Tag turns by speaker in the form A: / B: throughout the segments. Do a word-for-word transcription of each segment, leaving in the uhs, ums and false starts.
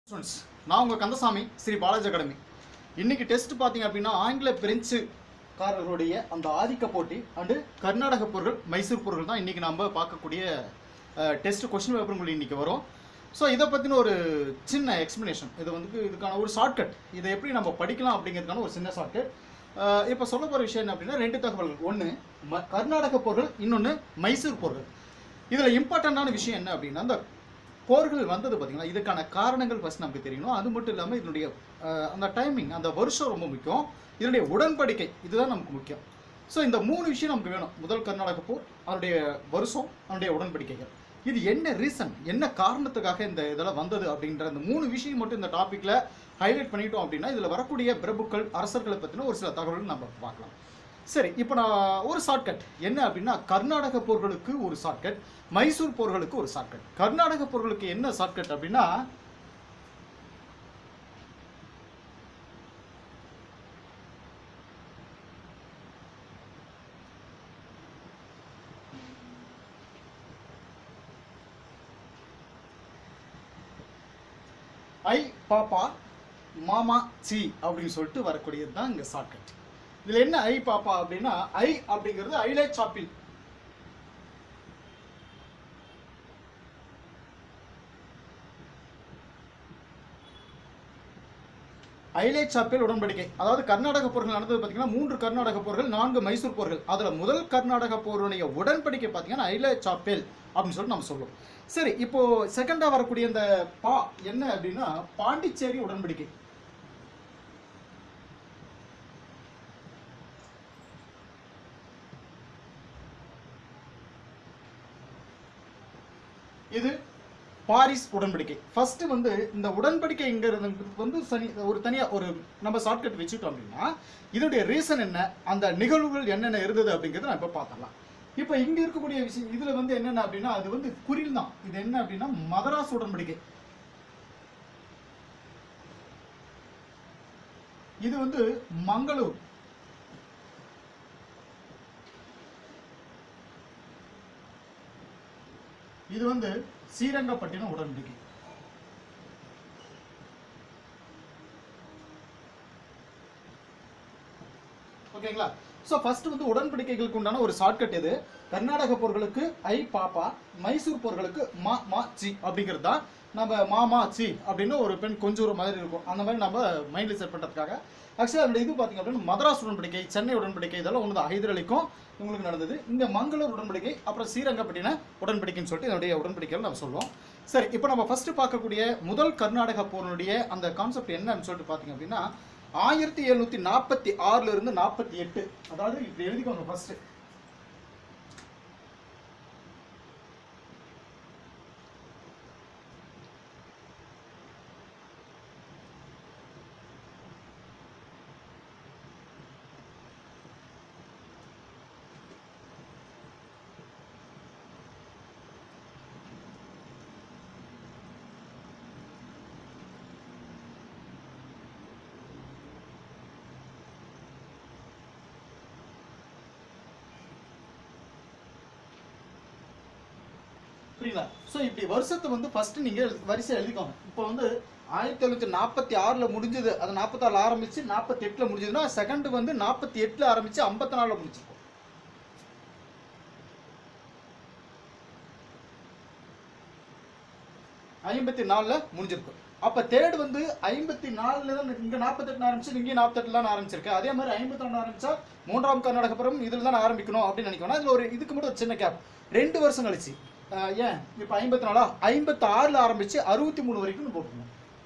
A: Students, நான் உங்கள் Kandasamy, Sri Balaji academy. இன்னைக்கு டெஸ்ட் பார்த்தீங்க அப்படின்னா ஆங்கில பிரெஞ்சுக்காரர்களுடைய அந்த ஆதிக்க போட்டி அண்டு கர்நாடக போர்கள், மைசூர் போர்கள் தான் இன்னைக்கு நம்ம பார்க்கக்கூடிய டெஸ்ட் கொஸ்டின் பேப்பருங்கள் இன்னைக்கு வரும். ஸோ இதை பற்றின ஒரு சின்ன எக்ஸ்ப்ளனேஷன், இது வந்து இதுக்கான ஒரு ஷார்ட்கட், இதை எப்படி நம்ம படிக்கலாம் அப்படிங்கிறதுக்கான ஒரு சின்ன ஷார்ட்கட். இப்போ சொல்ல போகிற விஷயம் என்ன அப்படின்னா ரெண்டு தகவல்கள், ஒன்று ம கர்நாடக போர்கள், இன்னொன்று மைசூர் போர்கள். இதில் இம்பார்ட்டண்ட்டான விஷயம் என்ன அப்படின்னா அந்த போர்கள் வந்தது பார்த்தீங்கன்னா இதுக்கான காரணங்கள் ஃபஸ்ட் நமக்கு தெரியணும். அது மட்டும் இல்லாமல் இதனுடைய அந்த டைமிங், அந்த வருஷம் ரொம்ப முக்கியம். இதனுடைய உடன்படிக்கை இதுதான் நமக்கு முக்கியம். ஸோ இந்த மூணு விஷயம் நமக்கு வேணும். முதல் கர்நாடக போர், அதனுடைய வருஷம், அதனுடைய உடன்படிக்கைகள். இது என்ன ரீசன், என்ன காரணத்துக்காக இந்த இதெல்லாம் வந்தது அப்படின்ற அந்த மூணு விஷயம் மட்டும் இந்த டாப்பிக்கில் ஹைலைட் பண்ணிட்டோம் அப்படின்னா இதில் வரக்கூடிய பிரபுக்கள், அரசர்களை பற்றின ஒரு சில தகவல்கள் நம்ம பார்க்கலாம். சரி, இப்போ நான் ஒரு ஷார்ட்கட் என்ன அப்படின்னா கர்நாடக போர்களுக்கு ஒரு ஷார்ட்கட், மைசூர் போர்களுக்கு ஒரு ஷார்ட்கட். கர்நாடக போர்களுக்கு என்ன ஷார்ட்கட் அப்படின்னா ஐ பாப்பா மாமா சி அப்படின்னு சொல்லிட்டு வரக்கூடியது தான் இங்கே ஷார்ட்கட். இதில் என்ன ஐ பாப்பா அப்படின்னா ஐ அப்படிங்கிறது ஐலே சாப்பில், ஐலே சாப்பில் உடன்படிக்கை. அதாவது கர்நாடக போர்கள் நடந்தது பார்த்தீங்கன்னா மூன்று கர்நாடக போர்கள், நான்கு மைசூர் போர்கள். அதில் முதல் கர்நாடக போருடைய உடன்படிக்கை பார்த்தீங்கன்னா ஐலே சாப்பில் அப்படின்னு சொல்லிட்டு நம்ம சொல்லுவோம். சரி, இப்போ செகண்டாக வரக்கூடிய இந்த பா என்ன அப்படின்னா பாண்டிச்சேரி உடன்படிக்கை. இது பாரிஸ் உடன்படிக்கை. ஃபர்ஸ்ட் வந்து இந்த உடன்படிக்கைங்கிறது வந்து சனி ஒரு தனியாக ஒரு நம்ம ஷார்ட்கட் வச்சுட்டோம் அப்படின்னா இதோடைய ரீசன் என்ன, அந்த நிகழ்வுகள் என்னென்ன இருந்தது அப்படிங்கிறத நான் இப்போ பார்த்துடலாம். இப்போ இங்கே இருக்கக்கூடிய விஷயம் இதில் வந்து என்னென்ன அப்படின்னா அது வந்து குறில் தான். இது என்ன அப்படின்னா மதராஸ் உடன்படிக்கை. இது வந்து மங்களூர். இது வந்து ஸ்ரீரங்கப்பட்டினம் உடன்படிக்கை. ஓகேங்களா? ஸோ ஃபர்ஸ்ட் வந்து உடன்படிக்கைகளுக்கு உண்டான ஒரு ஷார்ட்கட் எது, கர்நாடக போர்களுக்கு ஐ பாப்பா, மைசூர் போர்களுக்கு மா மா சி அப்படிங்கிறது தான். நம்ம மாமா சி அப்படின்னு ஒரு பெண் கொஞ்சம் ஒரு மாதிரி இருக்கும், அந்த மாதிரி நம்ம மைண்டில் செட் பண்ணுறதுக்காக. ஆக்சுவலாக அதோட இது பார்த்தீங்க அப்படின்னா மதராஸ் உடன்படிக்கை, சென்னை உடன்படிக்கை, இதெல்லாம் ஒன்று தான். ஹைதர் அலிக்கும் உங்களுக்கு நடந்தது. இந்த மங்களூர் உடன்படிக்கை, அப்புறம் ஸ்ரீரங்கப்பட்டின உடன்படிக்கைன்னு சொல்லிட்டு என்னுடைய உடன்படிக்கைகள் நம்ம சொல்லுவோம். சரி, இப்போ நம்ம ஃபர்ஸ்ட் பார்க்கக்கூடிய முதல் கர்நாடக போருடைய அந்த கான்செப்ட் என்னன்னு சொல்லிட்டு பார்த்தீங்க அப்படின்னா ஆயிரத்தி எழுநூத்தி நாற்பத்தி ஆறுல இருந்து நாற்பத்தி எட்டு அதாவது இப்படி எழுதிக்கோங்க ஃபர்ஸ்ட். புரியுங்களா? ஸோ இப்படி வருஷத்தை வந்து ஃபர்ஸ்ட் நீங்க வரிசை எழுதிக்கோங்க. இப்போ வந்து ஆயிரத்தி எழுநூத்தி நாற்பத்தி ஆறுல முடிஞ்சது, அது நாற்பத்தி ஆறுல ஆரம்பிச்சு நாற்பத்தி எட்டுல முடிஞ்சதுன்னா செகண்ட் வந்து நாற்பத்தி எட்டுல ஆரம்பிச்சு ஐம்பத்தி நாலுல முடிச்சிருக்கோம். ஐம்பத்தி நாலுல முடிஞ்சிருக்கும். அப்ப தேர்ட் வந்து ஐம்பத்தி நாலுல தான் இங்க நாற்பத்தி எட்டு ஆரம்பிச்சு, இங்கே நாற்பத்தி எட்டுல தான் ஆரம்பிச்சிருக்கு. அதே மாதிரி ஐம்பத்தி நாலு ஆரம்பிச்சா மூன்றாம் கர்நாடக போரும் இதுல தான் ஆரம்பிக்கணும் அப்படின்னு நினைக்கணும். இதுல ஒரு இதுக்கு மட்டும் ஒரு சின்ன கேப், ரெண்டு வருஷம் கழிச்சு ஏன் இப்ப ஐம்பத்தி நாலா ஐம்பத்தி ஆறுல ஆரம்பிச்சு அறுபத்தி மூணு வரைக்கும் போட்டுக்கணும்.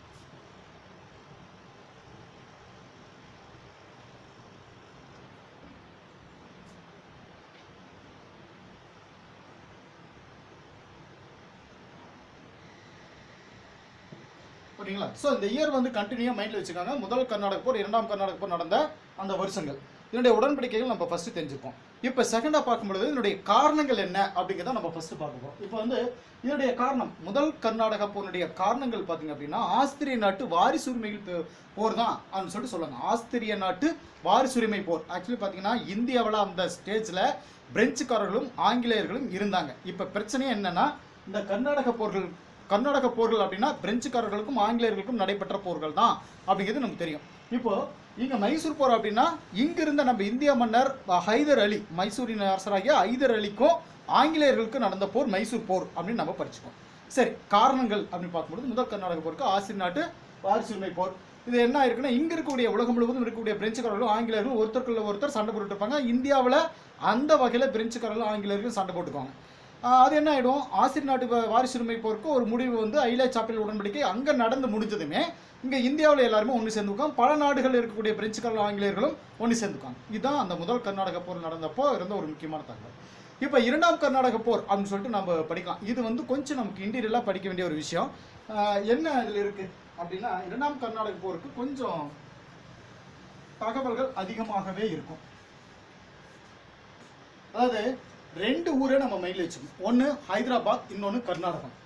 A: ஓகேங்களா? ஸோ இந்த இயர் வந்து கண்டினியூ மைண்ட்ல வச்சுக்காங்க. முதல் கர்நாடக போர், இரண்டாம் கர்நாடக போர் நடந்த அந்த வருஷங்கள், இதனுடைய உடன்படிக்கைகள் நம்ம ஃபர்ஸ்ட் தெரிஞ்சுப்போம். இப்போ செகண்டா பார்க்கும்பொழுது இதனுடைய காரணங்கள் என்ன அப்படிங்கிறத நம்ம ஃபர்ஸ்ட் பார்ப்போம். இப்போ வந்து இதனுடைய காரணம், முதல் கர்நாடக போருடைய காரணங்கள் பார்த்தீங்க அப்படின்னா ஆஸ்திரிய நாட்டு வாரிசுரிமைகள் போர் தான் அப்படின்னு சொல்லிட்டு சொல்லுவாங்க. ஆஸ்திரிய நாட்டு வாரிசுரிமை போர். ஆக்சுவலி பார்த்தீங்கன்னா இந்தியாவில் அந்த ஸ்டேஜில் பிரெஞ்சுக்காரர்களும் ஆங்கிலேயர்களும் இருந்தாங்க. இப்போ பிரச்சனையே என்னன்னா இந்த கர்நாடக போர்கள் கர்நாடக போர்கள் அப்படின்னா பிரெஞ்சுக்காரர்களுக்கும் ஆங்கிலேயர்களுக்கும் நடைபெற்ற போர்கள் தான் அப்படிங்கிறது நமக்கு தெரியும். இப்போ இங்க மைசூர் போர் அப்படின்னா இங்க இருந்த நம்ம இந்திய மன்னர் ஹைதர் அலி, மைசூரின் அரசராகிய ஹைதர் அலிக்கும் ஆங்கிலேயர்களுக்கும் நடந்த போர் மைசூர் போர் அப்படின்னு நம்ம படிச்சுக்கோம். சரி, காரணங்கள் அப்படின்னு பார்க்கும்போது முதல் கர்நாடக போருக்கு ஆசிரியர் நாட்டு வாரிசுரிமை போர். இது என்ன ஆயிருக்குன்னா, இங்க இருக்கக்கூடிய உலகம் முழுவதும் இருக்கக்கூடிய பிரெஞ்சுக்காரர்களும் ஆங்கிலேயர்களும் ஒருத்தருக்குள்ள ஒருத்தர் சண்டை போட்டுட்டு இருப்பாங்க. இந்தியாவில் அந்த வகையில் பிரெஞ்சுக்காரர்களும் ஆங்கிலேயர்களும் சண்டை போட்டுக்குவாங்க. அது என்ன ஆகிடும், ஆசிரியர் நாட்டு வாரிசுரிமை போருக்கு ஒரு முடிவு வந்து ஐலா சாப்பிள் உடன்படிக்கை அங்கே நடந்து முடிஞ்சதுமே இங்கே இந்தியாவில் எல்லாருமே ஒன்று சேர்ந்துக்குவாங்க. பல நாடுகளில் இருக்கக்கூடிய பிரெஞ்சுக்காரர்களும் ஆங்கிலேயர்களும் ஒன்று சேர்ந்துக்குவாங்க. இதுதான் அந்த முதல் கர்நாடக போர் நடந்தப்போ இருந்த ஒரு முக்கியமான தகவல். இப்போ இரண்டாம் கர்நாடக போர் அப்படின்னு சொல்லிட்டு நம்ம படிக்கலாம். இது வந்து கொஞ்சம் நமக்கு இன்டீரியலாக படிக்க வேண்டிய ஒரு விஷயம். என்ன இதில் இருக்குது அப்படின்னா, இரண்டாம் கர்நாடக போருக்கு கொஞ்சம் தகவல்கள் அதிகமாகவே இருக்கும். அதாவது ரெண்டு ஊரை நம்ம மைண்டில் வச்சுக்கணும். ஒன்று ஹைதராபாத், இன்னொன்று கர்நாடகம்.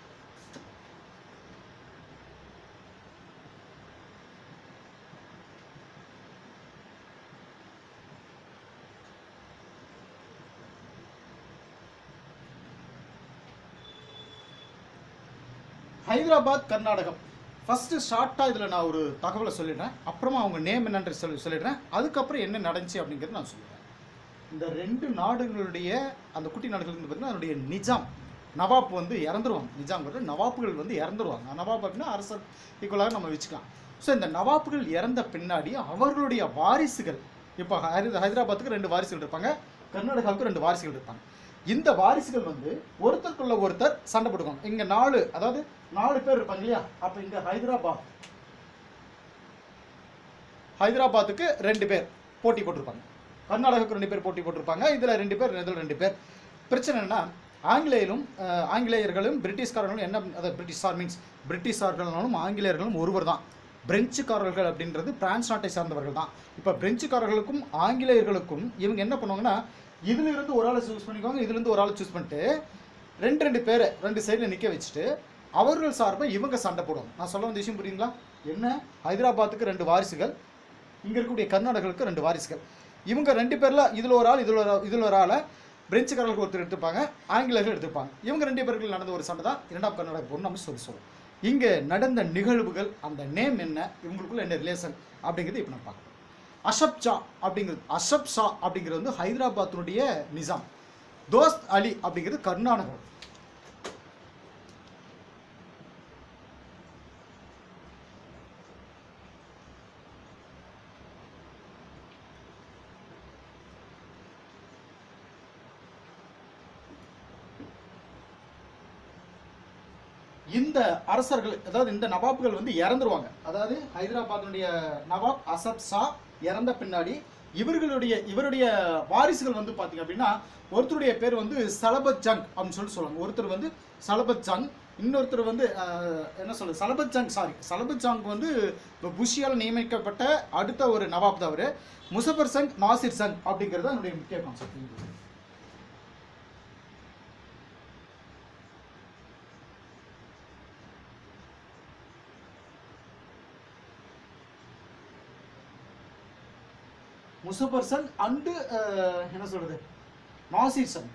A: ஹைதராபாத், கர்நாடகம். ஃபஸ்ட்டு ஷார்ட்டாக இதில் நான் ஒரு தகவலை சொல்லிடுறேன், அப்புறமா அவங்க நேம் என்னன்னு சொல்லி சொல்லிடுறேன் அதுக்கப்புறம் என்ன நடந்துச்சு அப்படிங்கிறது நான் சொல்லிடுறேன். இந்த ரெண்டு நாடுகளுடைய அந்த குட்டி நாடுகள் வந்து பார்த்தீங்கன்னா அதனுடைய நிஜாம் நவாப் வந்து இறந்துருவாங்க. நிஜாம்ங்கிறது நவாப்புகள் வந்து இறந்துருவாங்க. நவாப் அப்படின்னா அரசர் ஈக்குவலாக நம்ம வச்சுக்கலாம். ஸோ இந்த நவாப்புகள் இறந்த பின்னாடி அவர்களுடைய வாரிசுகள், இப்போ ஹைதராபாத்துக்கு ரெண்டு வாரிசுகள் இருப்பாங்க, கர்நாடகாவுக்கு ரெண்டு வாரிசுகள் இருப்பாங்க. இந்த வாரிசுகள் வந்து ஒருத்தருக்குள்ள ஒருத்தர் சண்டை போட்டுக்குவாங்க. இங்கே நாலு, அதாவது நாலு பேர் இருப்பாங்க இல்லையா. அப்போ இங்கே ஹைதராபாத் ஹைதராபாத்துக்கு ரெண்டு பேர் போட்டி போட்டிருப்பாங்க, கர்நாடகாவுக்கு ரெண்டு பேர் போட்டி போட்டிருப்பாங்க. இதில் ரெண்டு பேர், இதில் ரெண்டு பேர். பிரச்சனை என்ன, ஆங்கிலேயரும் ஆங்கிலேயர்களும் பிரிட்டிஷ்காரர்களும் என்ன, அதாவது பிரிட்டிஷார் மீன்ஸ் பிரிட்டிஷார்களும் ஆங்கிலேயர்களும் ஒருவர் தான். பிரெஞ்சுக்காரர்கள் அப்படின்றது பிரான்ஸ் நாட்டை சார்ந்தவர்கள் தான். இப்போ பிரெஞ்சுக்காரர்களுக்கும் ஆங்கிலேயர்களுக்கும் இவங்க என்ன பண்ணுவாங்கன்னா, இதுல இருந்து ஒரு ஆளை சூஸ் பண்ணிக்குவாங்க, இதுல இருந்து ஒரு ஆளை சூஸ் பண்ணிட்டு ரெண்டு ரெண்டு பேரை ரெண்டு சைடில் நிற்க வச்சுட்டு அவர்கள் சார்பாக இவங்க சண்டை போடுவாங்க. நான் சொல்ல வந்த விஷயம் புரியுங்களா? என்ன, ஹைதராபாத்துக்கு ரெண்டு வாரிசுகள், இங்கே இருக்கக்கூடிய கர்நாடகாவுக்கு ரெண்டு வாரிசுகள். இவங்க ரெண்டு பேரில் இதில் ஒரு ஆள், இதில் ஒரு இதில் ஒரு ஆளை பிரெஞ்சுக்காரர்களுக்கு ஒருத்தர் எடுத்துப்பாங்க, ஆங்கிலேயர்கள் எடுத்துப்பாங்க. இவங்க ரெண்டு பேருக்கு நடந்த ஒரு சண்டை தான் இரண்டாம் கர்நாடக போர்னு நம்ம சொல்லி சொல்லுவோம். இங்கே நடந்த நிகழ்வுகள், அந்த நேம் என்ன, இவங்களுக்குள்ள என்ன ரிலேஷன் அப்படிங்கிறது இப்போ நம்ம பார்க்கலாம். அஷப் ஷா அப்படிங்கிறது அஷப் ஷா அப்படிங்கிறது வந்து ஹைதராபாத்தினுடைய நிஜாம். தோஸ்த் அலி அப்படிங்கிறது கர்நாடகம். இந்த அரசர்கள், அதாவது இந்த நவாப்கள் வந்து இறந்துருவாங்க. அதாவது ஹைதராபாத்தினுடைய நவாப் அசப் ஷா இறந்த பின்னாடி இவர்களுடைய இவருடைய வாரிசுகள் வந்து பார்த்தீங்க அப்படின்னா, ஒருத்தருடைய பேர் வந்து சலபத் ஜங் அப்படின்னு சொல்லிட்டு சொல்லுவாங்க. ஒருத்தர் வந்து சலபத் ஜங், இன்னொருத்தர் வந்து என்ன சொல்றது சலபத் ஜங் சாரி சலபத் ஜங் வந்து புஷியால் நியமிக்கப்பட்ட அடுத்த ஒரு நவாப் தான் அவர். முசஃபர் சங், நாசிர் சங் அப்படிங்கிறது என்னுடைய முக்கிய கான்செப்ட். முசஃபர் சங் அண்டு என்ன சொல்றது நாசிர் சங்.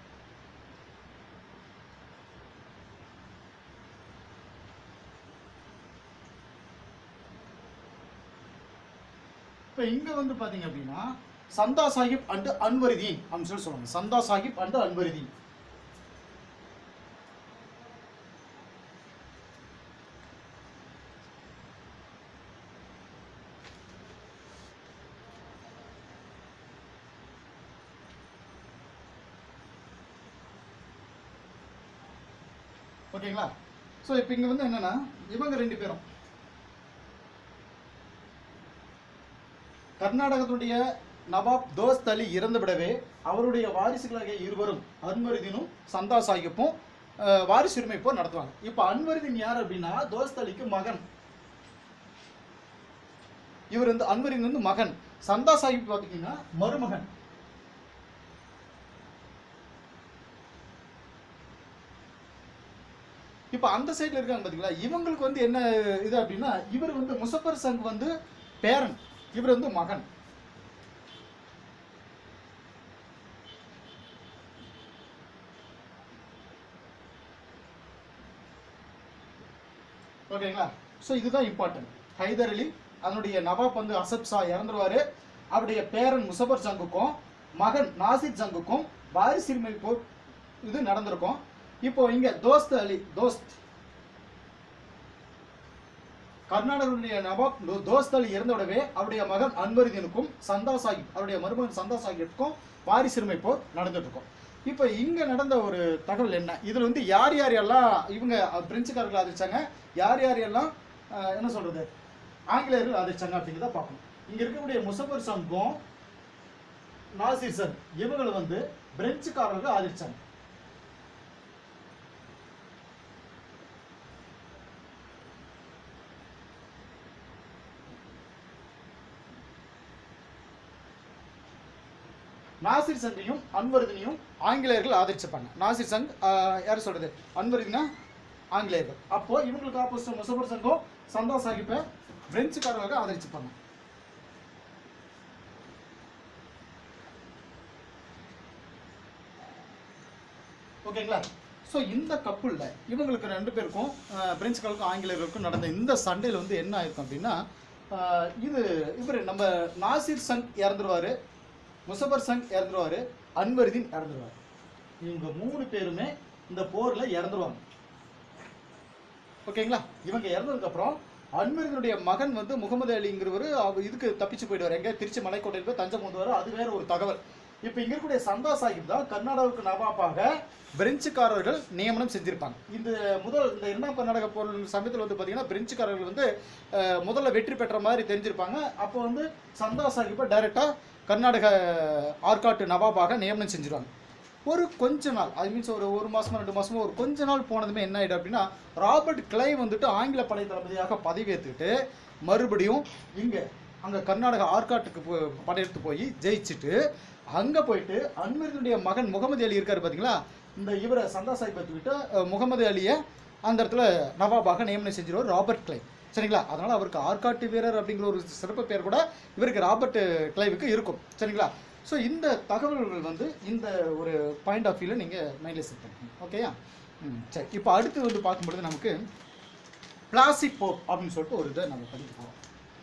A: இப்போ இங்க வந்து பாத்தீங்க அப்படின்னா சந்தா சாஹிப் அண்டு அன்வருதீன் அப்படின்னு சொல்லி சொல்லுவாங்க. சந்தா சாஹிப் அண்டு அன்வருதீன். ஓகேங்களா? ஸோ இப்போ இங்கே வந்து என்னன்னா, இவங்க ரெண்டு பேரும் கர்நாடகத்துடைய நவாப் தோஸ்த் அலி இறந்து விடவே அவருடைய வாரிசுகளாகிய இருவரும் அன்வருதீனும் சந்தா சாஹிப்பும் வாரிசுரிமை போர் நடத்துவாங்க. இப்போ அன்வருதீன் யார் அப்படின்னா தோஸ்த் அலிக்கு மகன். இவர் வந்து அன்வருதீன் வந்து மகன், சந்தா சாஹிப் பார்த்தீங்கன்னா மருமகன். இப்போ அந்த சைடில் இருக்காங்க பார்த்தீங்களா, இவங்களுக்கு வந்து என்ன இது அப்படின்னா, இவர் வந்து முசஃபர் சங் வந்து பேரன், இவர் வந்து மகன். ஓகேங்களா. ஸோ இதுதான் இம்பார்ட்டன்ட். ஹைதர் அலி அதனுடைய நவாப் வந்து அசப் ஷா இறந்துருவாரு. அவருடைய பேரன் முசபர் ஜங்குக்கும் மகன் நாசிர் ஜங்குக்கும் வாரிசுரிமை போர் இது நடந்திருக்கும். இப்போ இங்க தோஸ்த் அலி தோஸ்த் கர்நாடகனுடைய நவாப் தோஸ்த் அலி இறந்தவுடவே அவருடைய மகன் அன்வருதீனுக்கும் சந்தா சாஹிப் அவருடைய மருமகன் சந்தா சாஹிப்புக்கும் வாரிசுரிமை போர் நடந்துட்டு இருக்கும். இப்போ இங்க நடந்த ஒரு தகவல் என்ன, இதுல வந்து யார் யார் எல்லாம் இவங்க பிரெஞ்சுக்காரர்கள் ஆதரிச்சாங்க, யார் யார் எல்லாம் என்ன சொல்றது ஆங்கிலேயர்கள் ஆதரிச்சாங்க அப்படிங்கிறத பார்க்கணும். இங்க இருக்கக்கூடிய முசபர் சங்கும் நாசிர் சங் இவங்களை வந்து பிரெஞ்சுக்காரர்கள் ஆதரிச்சாங்க. நாசிர் சங்கையும் அன்வருதினையும் ஆங்கிலேயர்கள் ஆதரிச்சுப்பாங்க. நாசிர் சங் யார் சொல்றது, அன்வருதினா ஆங்கிலேயர்கள். அப்போ இவங்களுக்கு ஆப்போசிட் முசபர் சங்கம் சந்தா சாஹிப்பை பிரெஞ்சுக்காரர்கள் ஆதரிச்சுப்பாங்க. ஓகேங்களா. ஸோ இந்த கப்புளில் இவங்களுக்கு ரெண்டு பேருக்கும் பிரெஞ்சுக்காரருக்கும் ஆங்கிலேயர்களுக்கும் நடந்த இந்த சண்டையில் வந்து என்ன ஆயிருக்கும் அப்படின்னா, இது இவர் நம்ம நாசிர் சங் இறந்துருவாரு, முசபர் சங் இறந்துருவாரு, அன்வருதீன் இறந்துருவாரு. இவங்க மூணு பேருமே இந்த போர்ல இறந்துருவாங்க. ஓகேங்களா. இவங்க இறந்ததுக்கு அப்புறம் அன்வருதீனுடைய மகன் வந்து முகமது அலிங்கிறவர் இதுக்கு தப்பிச்சு போயிடுவார். எங்க திருச்சி மலைக்கோட்டையில் போய் தஞ்சம் கொண்டு. அது வேற ஒரு தகவல். இப்ப இங்க இருக்கக்கூடிய சந்தா சாஹிப் தான் கர்நாடகாவுக்கு நவாபாக பிரெஞ்சுக்காரர்கள் நியமனம் செஞ்சிருப்பாங்க. இந்த முதல் இந்த இரண்டாம் கர்நாடக போர் சமயத்தில் வந்து பாத்தீங்கன்னா பிரெஞ்சுக்காரர்கள் வந்து முதல்ல வெற்றி பெற்ற மாதிரி தெரிஞ்சிருப்பாங்க. அப்போ வந்து சந்தா சாஹிப்பை டைரக்டா கர்நாடக ஆற்காட்டு நவாபாக நியமனம் செஞ்சிருவாங்க. ஒரு கொஞ்ச நாள், ஐ மீன்ஸ் ஒரு ஒரு மாசமா ரெண்டு மாசமா ஒரு கொஞ்ச நாள் போனதுமே என்ன ஆயிடும் அப்படின்னா, ராபர்ட் கிளைவ் வந்துட்டு ஆங்கில படை தளபதியாக பதவியேற்றுட்டு மறுபடியும் இங்க அங்க கர்நாடக ஆற்காட்டுக்கு படையெடுத்து போய் ஜெயிச்சுட்டு அங்க போயிட்டு அன்வருதீனுடைய மகன் முகமது அலி இருக்காரு பாத்தீங்களா, இந்த இவரை சந்தா சாஹிப் எடுத்துக்கிட்டு முகமது அலியை அந்த இடத்துல நவாபாக நியமனம் செஞ்சிருவார் ராபர்ட் கிளைவ். சரிங்களா. அதனால அவருக்கு ஆற்காட்டு வீரர் அப்படிங்கிற ஒரு சிறப்பு பேர் கூட இவருக்கு ராபர்ட் கிளைவுக்கு இருக்கும். சரிங்களா. ஸோ இந்த தகவல்கள் வந்து இந்த ஒரு பாயிண்ட் ஆஃப் வியூவில் நீங்கள் மைண்டில் செட் பண்ணிக்கணும். ஓகேயா. ம் சரி. இப்போ அடுத்து வந்து பார்க்கும்பொழுது நமக்கு பிளாசி போர் அப்படின்னு சொல்லிட்டு ஒரு இதை நம்ம படிக்க போகிறோம்.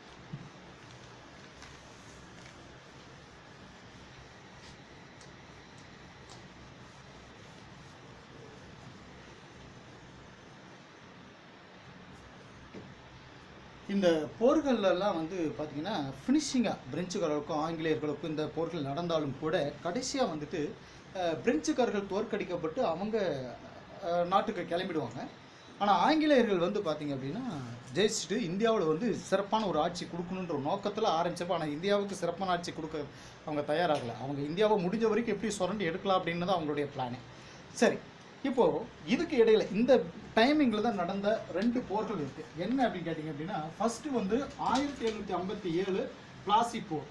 A: இந்த போர்களெல்லாம் வந்து பார்த்தீங்கன்னா ஃபினிஷிங்காக பிரெஞ்சுக்காரர்களுக்கும் ஆங்கிலேயர்களுக்கும் இந்த போர்கள் நடந்தாலும் கூட கடைசியாக வந்துட்டு பிரெஞ்சுக்காரர்கள் தோற்கடிக்கப்பட்டு அவங்க நாட்டுக்கு கிளம்பிடுவாங்க. ஆனால் ஆங்கிலேயர்கள் வந்து பார்த்தீங்க அப்படின்னா ஜெயிச்சுட்டு இந்தியாவில் வந்து சிறப்பான ஒரு ஆட்சி கொடுக்கணுன்ற நோக்கத்தில் ஆரம்பிச்சப்போ, ஆனால் இந்தியாவுக்கு சிறப்பான ஆட்சி கொடுக்க அவங்க தயாராகலை. அவங்க இந்தியாவை முடிஞ்ச வரைக்கும் எப்படி சுரண்டி எடுக்கலாம் அப்படின்னு தான் அவங்களுடைய பிளானே. சரி. இப்போது இதுக்கு இடையில இந்த டைமிங்கில் தான் நடந்த ரெண்டு போர்கள் இருக்கு. என்ன அப்படின்னு கேட்டிங்க அப்படின்னா, ஃபர்ஸ்ட் வந்து ஆயிரத்தி எழுநூற்றி ஐம்பத்தி ஏழு பிளாசி போர்.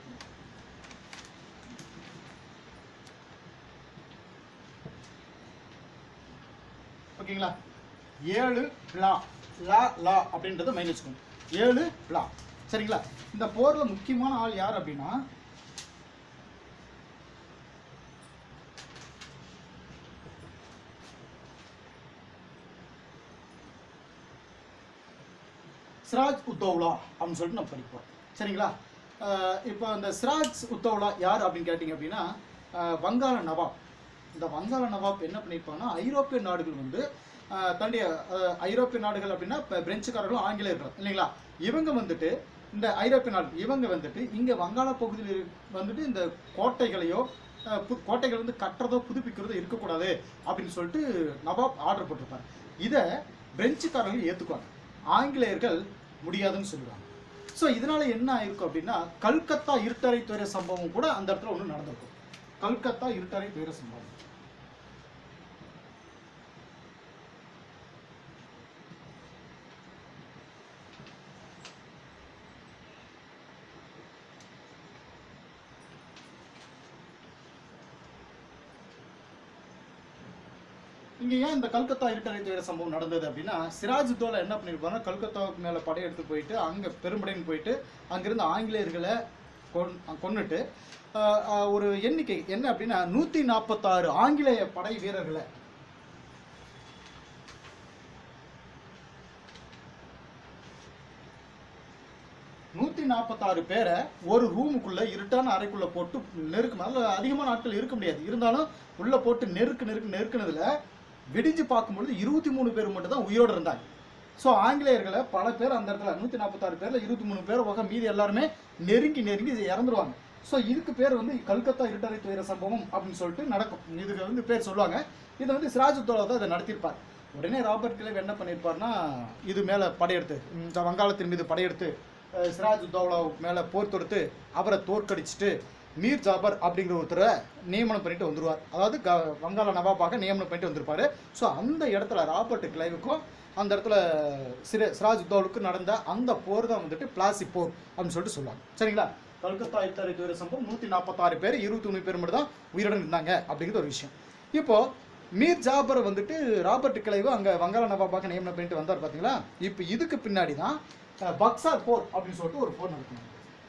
A: ஓகேங்களா. ஏழு பிளா லா லா அப்படின்றத மைண்ட் வச்சுக்கணும். ஏழு பிளா. சரிங்களா. இந்த போர்ல முக்கியமான ஆள் யார் அப்படின்னா சிராஜ் உத்தௌலா அப்படின்னு சொல்லிட்டு நம்ம படிப்போம். சரிங்களா. இப்போ இந்த சிராஜ் உத்தௌலா யார் அப்படின்னு கேட்டிங்க அப்படின்னா, வங்காள நவாப். இந்த வங்காள நவாப் என்ன பண்ணியிருப்பாங்கன்னா, ஐரோப்பிய நாடுகள் வந்து தன்னுடைய ஐரோப்பிய நாடுகள் அப்படின்னா இப்போ பிரெஞ்சுக்காரர்களும் ஆங்கிலேயர்களும் இல்லைங்களா, இவங்க வந்துட்டு இந்த ஐரோப்பிய நாடு இவங்க வந்துட்டு இங்கே வங்காள பகுதியில் வந்துட்டு இந்த கோட்டைகளையோ கோட்டைகள் வந்து கட்டுறதோ புதுப்பிக்கிறதோ இருக்கக்கூடாது அப்படின்னு சொல்லிட்டு நவாப் ஆர்டர் போட்டிருப்பார். இதை பிரெஞ்சுக்காரர்கள் ஏற்றுக்குவாங்க, ஆங்கிலேயர்கள் முடியாதுன்னு சொல்லுவாங்க. ஸோ இதனால என்ன ஆயிருக்கும் அப்படின்னா, கல்கத்தா இருட்டறை துயர சம்பவம் கூட அந்த இடத்துல ஒன்று நடந்திருக்கும். கல்கத்தா இருட்டறை துயர சம்பவம். இங்கே ஏன் இந்த கல்கத்தா இருட்டறை துயர சம்பவம் நடந்தது அப்படின்னா, சிராஜ் உத்தௌலா என்ன பண்ணியிருப்பாங்க, கல்கத்தாவுக்கு மேலே படையெடுத்து போயிட்டு அங்கே பெரும்படைன்னு போயிட்டு அங்கிருந்து ஆங்கிலேயர்களை கொன் கொன்னுட்டு ஒரு எண்ணிக்கை என்ன அப்படின்னா நூற்றி நாற்பத்தாறு ஆங்கிலேய படை வீரர்களை நூற்றி நாற்பத்தாறு பேரை ஒரு ரூமுக்குள்ளே இருட்டான அறைக்குள்ளே போட்டு நெருக்கும். அதில் அதிகமான நாட்கள் இருக்க முடியாது, இருந்தாலும் உள்ளே போட்டு நெருக்கு நெருக்கு நெருக்குனதில் விடிஞ்சு பார்க்கும்பொழுது இருபத்தி மூணு பேர் மட்டும் தான் உயிரோடு இருந்தாங்க. ஸோ ஆங்கிலேயர்களை பல பேர் அந்த இடத்துல நூற்றி நாற்பத்தாறு பேரில் இருபத்தி மூணு பேர் வகை மீதி எல்லாருமே நெருங்கி நெருங்கி இறந்துருவாங்க. ஸோ இதுக்கு பேர் வந்து கல்கத்தா இருட்டறை துயர சம்பவம் அப்படின்னு சொல்லிட்டு நடக்கும். இதுக்கு வந்து பேர் சொல்லுவாங்க. இதை வந்து சிராஜுத்தோலா தான் இதை நடத்தியிருப்பார். உடனே ராபர்ட் கிளைவ் என்ன பண்ணியிருப்பார்னா, இது மேலே படையெடுத்து இந்த வங்காளத்தின் மீது படையெடுத்து சிராஜுத்தோலா மேலே போர் தொடுத்து அவரை தோற்கடிச்சிட்டு மீர் ஜாபர் அப்படிங்கிற ஒருத்தரை நியமனம் பண்ணிட்டு வந்துடுவார். அதாவது க வங்காள நவாபாக நியமனம் பண்ணிட்டு வந்திருப்பாரு. ஸோ அந்த இடத்துல ராபர்ட் கிளைவுக்கும் அந்த இடத்துல சிற சிராஜுத்தோலுக்கு நடந்த அந்த போர் தான் வந்துட்டு பிளாசி போர் அப்படின்னு சொல்லிட்டு சொல்லுவாங்க. சரிங்களா? கல்கத்தா இருட்டறை துயர சம்பவம் நூற்றி நாற்பத்தாறு பேர் இருபத்தி ஒன்று பேர் மட்டும் தான் உயிருடன் இருந்தாங்க அப்படிங்கிற ஒரு விஷயம். இப்போது மீர் ஜாபரை வந்துட்டு ராபர்ட் கிளைவு அங்கே வங்காள நவாபாக நியமனம் பண்ணிட்டு வந்தார் பார்த்தீங்களா? இப்போ இதுக்கு பின்னாடி தான் பக்சார் போர் அப்படின்னு சொல்லிட்டு ஒரு போர் நடக்கணும்.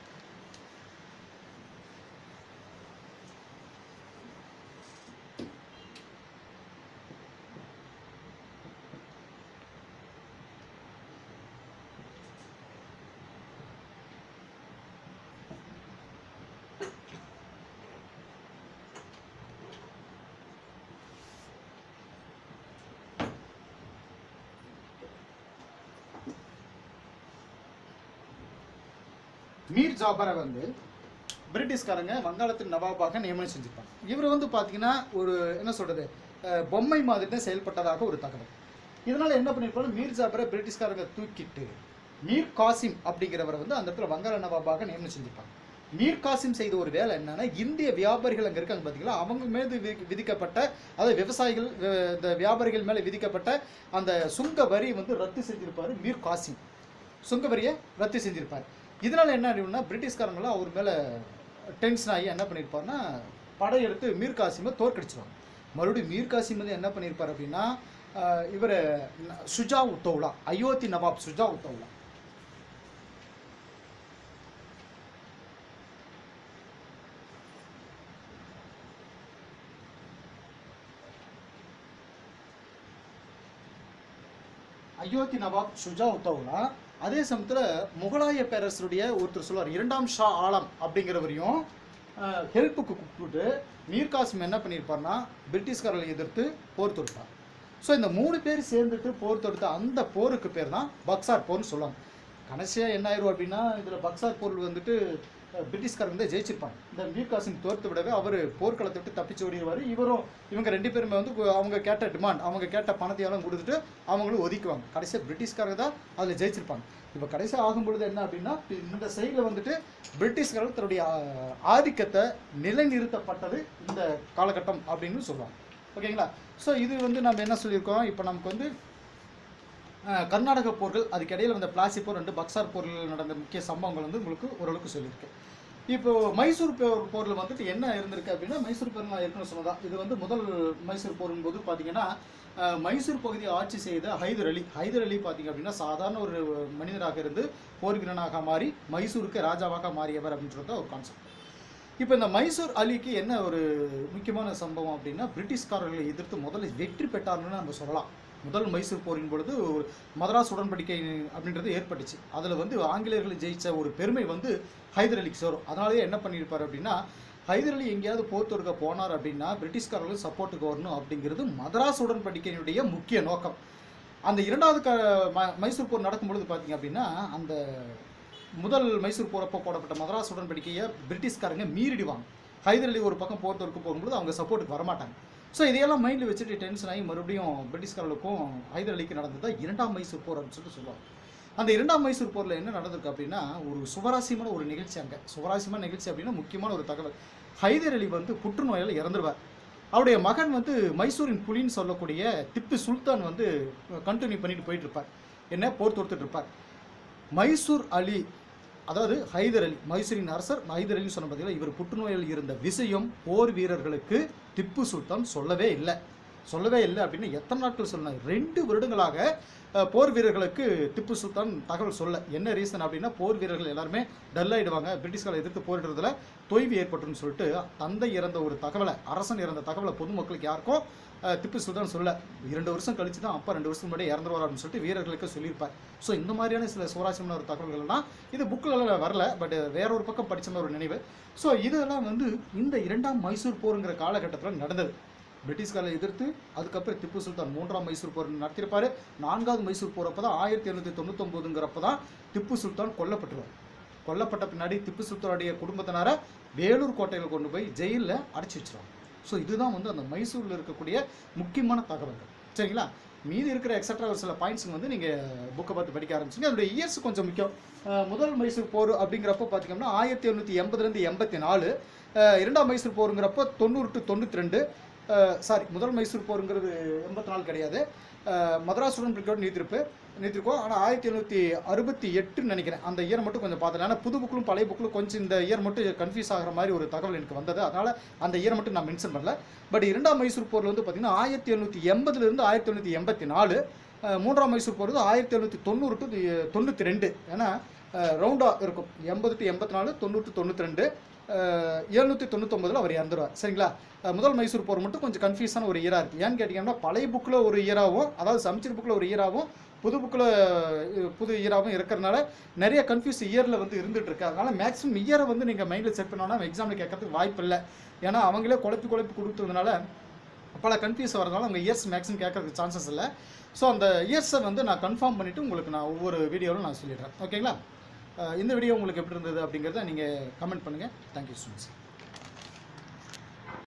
A: மீர் ஜாபரை வந்து பிரிட்டிஷ்காரங்க வங்காளத்தின் நவாபாக நியமனம் செஞ்சிருப்பாங்க. இவர் வந்து பார்த்தீங்கன்னா ஒரு என்ன சொல்கிறது பொம்மை மாதிரி தான் செயல்பட்டதாக ஒரு தகவல். இதனால் என்ன பண்ணியிருப்பாங்க, மீர் ஜாபரை பிரிட்டிஷ்காரங்க தூக்கிட்டு மீர் காசிம் அப்படிங்கிறவரை வந்து அந்த இடத்துல வங்காள நவாபாக நியமனம் செஞ்சிருப்பாங்க. மீர் காசிம் செய்த ஒரு வேலை என்னன்னா, இந்திய வியாபாரிகள் அங்கே இருக்காங்க பார்த்தீங்களா, அவங்க மீது விதிக்கப்பட்ட அதாவது விவசாயிகள் இந்த வியாபாரிகள் மேலே விதிக்கப்பட்ட அந்த சுங்க வரி வந்து ரத்து செஞ்சிருப்பார். மீர் காசிம் சுங்க வரியை ரத்து செஞ்சிருப்பார். இதனால் என்ன ஆகிடும்னா, பிரிட்டிஷ்காரங்களும் அவர் மேலே டென்ஷன் ஆகி என்ன பண்ணியிருப்பார்னா, படையெடுத்து மீர் காசிமை தோற்கடிச்சிருவாங்க. மறுபடியும் மீர் காசிம் வந்து என்ன பண்ணியிருப்பார் அப்படின்னா, இவர் சுஜா உத்தௌலா, அயோத்தி நவாப் சுஜா உத்தௌலா அயோத்தி நவாப் சுஜா உத்தௌலா அதே சமயத்தில் முகலாய பேரரசருடைய ஒருத்தர் சொல்லுவார், இரண்டாம் ஷா ஆலம் அப்படிங்கிறவரையும் ஹெல்ப்புக்கு கூப்பிட்டு மீர் காசிம் என்ன பண்ணியிருப்பார்னா, பிரிட்டிஷ்காரர்களை எதிர்த்து போர் தொடுத்தார். ஸோ இந்த மூணு பேர் சேர்ந்துட்டு போர் தொடுத்த அந்த போருக்கு பேர் தான் பக்சார் போர்னு சொல்லுவாங்க. கடைசியாக என்ன ஆயிரும் அப்படின்னா, இதில் பக்சார் போர் வந்துட்டு பிரிட்டிஷ்காரங்க வந்து ஜெயிச்சிருப்பாங்க. இந்த மீர் காசிம் தோர்த்து விடவே அவர் போர்க்களத்தை விட்டு தப்பிச்சு ஓடிடுவார். இவரும் இவங்க ரெண்டு பேருமே வந்து அவங்க கேட்ட டிமாண்ட் அவங்க கேட்ட பணத்தையெல்லாம் கொடுத்துட்டு அவங்களும் ஒதுக்குவாங்க. கடைசியாக பிரிட்டிஷ்காரங்க தான் அதில் ஜெயிச்சிருப்பாங்க. இப்போ கடைசியாக ஆகும்பொழுது என்ன அப்படின்னா, இந்த சைடில் வந்துட்டு பிரிட்டிஷ்காரர்கள் தன்னுடைய ஆதிக்கத்தை நிலைநிறுத்தப்பட்டது இந்த காலகட்டம் அப்படின்னு சொல்லுவாங்க. ஓகேங்களா? ஸோ இது வந்து நம்ம என்ன சொல்லியிருக்கோம், இப்போ நமக்கு வந்து கர்நாடக போர்கள், அதுக்கு இடையில் வந்த பிளாசி போர் ரெண்டு பக்சார் போரில் நடந்த முக்கிய சம்பவங்கள் வந்து உங்களுக்கு ஓரளவுக்கு சொல்லியிருக்கேன். இப்போ மைசூர் போர் போரில் வந்துட்டு என்ன இருந்திருக்கு அப்படின்னா, மைசூர் போர் நான் ஏற்கனவே சொன்னதான், இது வந்து முதல் மைசூர் போரின் போது பார்த்தீங்கன்னா, மைசூர் பகுதியை ஆட்சி செய்த ஹைதர் அலி ஹைதர் அலி பார்த்தீங்க அப்படின்னா சாதாரண ஒரு மனிதராக இருந்து போர் வீரனாக மாறி மைசூருக்கு ராஜாவாக மாறியவர் அப்படின்றது ஒரு கான்செப்ட். இப்போ இந்த மைசூர் அலிக்கு என்ன ஒரு முக்கியமான சம்பவம் அப்படின்னா, பிரிட்டிஷ்காரர்களை எதிர்த்து முதல்ல வெற்றி பெற்றார்னு நம்ம சொல்லலாம். முதல் மைசூர் போரின் பொழுது மதராஸ் உடன்படிக்கை அப்படின்றது ஏற்பட்டுச்சு. அதில் வந்து ஆங்கிலேயர்களை ஜெயித்த ஒரு பெருமை வந்து ஹைதர் அலிக்கு சேரும். அதனாலேயே என்ன பண்ணியிருப்பார் அப்படின்னா, ஹைதர் அலி எங்கேயாவது போர் தொடுக்க போனார் அப்படின்னா பிரிட்டிஷ்காரர்களும் சப்போர்ட்டுக்கு வரணும் அப்படிங்கிறது மதராஸ் உடன்படிக்கையினுடைய முக்கிய நோக்கம். அந்த இரண்டாவது க மைசூர் போர் நடக்கும்பொழுது பார்த்தீங்க அப்படின்னா, அந்த முதல் மைசூர் போரப்போ போடப்பட்ட மதராஸ் உடன்படிக்கையை பிரிட்டிஷ்காரங்க மீறிடுவாங்க. ஹைதர் அலி ஒரு பக்கம் போர் தொடுக்க போகும்போது அவங்க சப்போர்ட்டுக்கு வரமாட்டாங்க. ஸோ இதையெல்லாம் மைண்டில் வச்சுட்டு டென்ஷன் ஆகி மறுபடியும் பிரிட்டிஷ்காரர்களுக்கும் ஹைதர் அலிக்கு நடந்தது இரண்டாம் மைசூர் போர் அப்படின்னு சொல்லிட்டு சொல்லுவாங்க. அந்த இரண்டாம் மைசூர் போரில் என்ன நடந்திருக்கு அப்படின்னா, ஒரு சுவராசியமான ஒரு நிகழ்ச்சி. அங்கே சுவராசியமான நிகழ்ச்சி அப்படின்னா முக்கியமான ஒரு தகவல், ஹைதர் அலி வந்து புற்றுநோயால் இறந்துருவார். அவருடைய மகன் வந்து மைசூரின் புலின்னு சொல்லக்கூடிய திப்பு சுல்தான் வந்து கண்டினியூ பண்ணிட்டு போயிட்டு இருப்பார், என்ன போர் தொடுத்துட்டு இருப்பார். மைசூர் அலி அதாவது ஹைதர் அலி மைசூரின் அரசர் ஹைதர் அலி சொன்ன பார்த்தீங்கன்னா, இவர் புற்றுநோயில் இருந்த விஷயம் போர் வீரர்களுக்கு திப்பு சுல்தான் சொல்லவே இல்லை. சொல்லவே இல்லை அப்படின்னு எத்தனை நாட்கள் சொன்னாங்க? ரெண்டு வருடங்களாக போர் வீரர்களுக்கு திப்பு சுல்தான் தகவல் சொல்ல. என்ன ரீசன் அப்படின்னா, போர் வீரர்கள் எல்லாருமே டல் ஆகிடுவாங்க, பிரிட்டிஷ்காரை எதிர்த்து போரிடுறதுல தொய்வு ஏற்பட்டுன்னு சொல்லிட்டு தந்தை இறந்த ஒரு தகவலை, அரசன் இறந்த தகவலை பொதுமக்களுக்கு யாருக்கும் திப்பு சுல்தான் சொல்ல. இரண்டு வருஷம் கழிச்சு தான் அப்பா ரெண்டு வருஷம் முன்னாடி இறந்துருவார் அப்படின்னு சொல்லிட்டு வீரர்களுக்கு சொல்லியிருப்பார். ஸோ இந்த மாதிரியான சில சுவாரஸ்யமான ஒரு தகவல்கள்லாம் இது புக்கில் வரல, பட் வேற ஒரு பக்கம் படித்த ஒரு நினைவு. ஸோ இதெல்லாம் வந்து இந்த இரண்டாம் மைசூர் போருங்கிற காலகட்டத்தில் நடந்தது. பிரிட்டிஷ்காரை எதிர்த்து அதுக்கப்புறம் திப்பு சுல்தான் மூன்றாம் மைசூர் போர் நடத்தியிருப்பாரு. நான்காவது மைசூர் போறப்ப தான் ஆயிரத்தி எழுநூற்றி தொண்ணூத்தி ஒன்பதுங்கிறப்ப தான் திப்பு சுல்தான் கொல்லப்பட்டுருவார். கொல்லப்பட்ட பின்னாடி திப்பு சுல்தானுடைய குடும்பத்தினரை வேலூர் கோட்டையில் கொண்டு போய் ஜெயிலில் அடைச்சி வச்சிருவாங்க. ஸோ இதுதான் வந்து அந்த மைசூரில் இருக்கக்கூடிய முக்கியமான தகவல்கள். சரிங்களா? மீதி இருக்கிற எக்ஸட்ரா ஒரு சில பாயிண்ட்ஸுங்க வந்து நீங்கள் புக்கை பார்த்து படிக்க ஆரம்பிச்சிங்க. அதோடைய இயர்ஸ் கொஞ்சம் முக்கியம். முதல் மைசூர் போர் அப்படிங்கிறப்போ பார்த்தீங்கன்னா ஆயிரத்தி எழுநூற்றி எண்பதுலேருந்து எண்பத்தி நாலு இரண்டாம் மைசூர் போருங்கிறப்போ தொண்ணூறு டு தொண்ணூற்றி ரெண்டு சாரி முதல் மைசூர் போருங்கிறது எண்பத்தி நாலு கிடையாது. மதராசுடன் பிரிக்கோடு நீத்திருப்பு நீத்திருக்கோம் ஆனால் ஆயிரத்தி எழுநூற்றி அறுபத்தி எட்டுன்னு நினைக்கிறேன். அந்த இயர் மட்டும் கொஞ்சம் பார்த்தேன். ஆனால் புது புக்கிலும் பழைய புக்கிலும் கொஞ்சம் இந்த இயர் மட்டும் கன்ஃபியூஸ் ஆகிற மாதிரி ஒரு தகவல் எனக்கு வந்தது. அதனால் அந்த இயர் மட்டும் நான் மென்ஷன் பண்ணல. பட் இரண்டாம் மைசூர் போரில் வந்து பார்த்தீங்கன்னா ஆயிரத்தி எழுநூற்றி எண்பதுலேருந்து ஆயிரத்தி எழுநூற்றி எண்பத்தி நாலு மூன்றாம் மைசூர் போர் ஆயிரத்தி எழுநூற்றி தொண்ணூறு டு தொண்ணூற்றி ரெண்டு ஏன்னா ரவுண்டாக இருக்கும். எண்பது டு எண்பத்தி நாலு தொண்ணூறு டு தொண்ணூற்றி ரெண்டு எழுநூற்றி தொண்ணூத்தொம்பதில் அவர் இறந்துருவார். சரிங்களா? முதல் மைசூர் போர் மட்டும் கொஞ்சம் கன்ஃபியூஸான ஒரு இயராக இருக்குது. ஏன்னு கேட்டிங்கன்னா, பழைய புக்கில் ஒரு இயராகவும், அதாவது சமச்சீர் புக்கில் ஒரு இயராகவும், புது புக்கில் புது இயராகவும் இருக்கிறதுனால நிறைய கன்ஃபியூஸ் இயரில் வந்து இருந்துகிட்டு இருக்கு. அதனால் மேக்ஸிமம் இயரை வந்து நீங்கள் மைண்டில் செட் பண்ணோன்னா எக்ஸாமில் கேட்கறதுக்கு வாய்ப்பு இல்லை. ஏன்னா அவங்களே குழப்பி குழப்பி கொடுத்ததுனால பல கன்ஃபியூஸ் வரதுனால அவங்க இயர்ஸ் மேக்ஸிமம் கேட்கறதுக்கு சான்சஸ் இல்லை. ஸோ அந்த இயர்ஸை வந்து நான் கன்ஃபார்ம் பண்ணிவிட்டு உங்களுக்கு நான் ஒவ்வொரு வீடியோவில் நான் சொல்லிடுறேன். ஓகேங்களா? இந்த வீடியோ உங்களுக்கு எப்படி இருந்தது அப்படிங்கிறத நீங்கள் கமெண்ட் பண்ணுங்கள். Thank you so much.